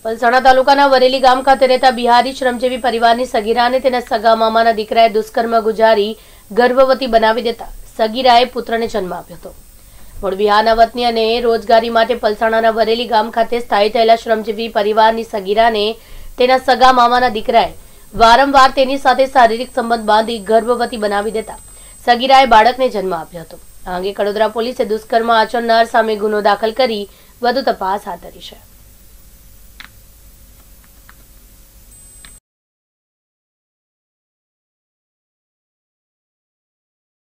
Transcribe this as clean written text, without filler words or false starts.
પલસાણા તાલુકાના વરેલી ગામ ખાતે રહેતા બિહારી શ્રમજીવી પરિવારની સગીરાને તેના સગા મામાના દીકરાએ દુષ્કર્મ ગુજારી ગર્ભવતી બનાવી દેતા સગીરાએ પુત્રને જન્મ આપ્યો હતો। મૂળ બિહારના વતની અને રોજગારી માટે પલસાણાના વરેલી ગામ ખાતે સ્થાયી થયેલા શ્રમજીવી પરિવારની સગીરાને તેના સગા મામાના દીકરાએ વારંવાર તેની સાથે શારીરિક સંબંધ બાંધી ગર્ભવતી બનાવી દેતા સગીરાએ બાળકને જન્મ આપ્યો હતો। આ અંગે કડોદરા પોલીસે દુષ્કર્મ આચરનાર સામે ગુનો દાખલ કરી વધુ તપાસ હાથ ધરી છે।